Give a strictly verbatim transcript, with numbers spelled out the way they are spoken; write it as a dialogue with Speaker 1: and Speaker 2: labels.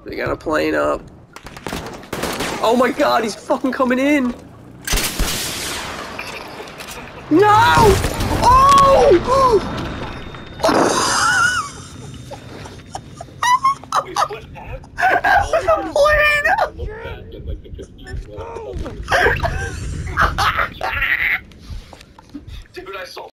Speaker 1: They got a plane up. Oh my god, he's fucking coming in! No! Oh!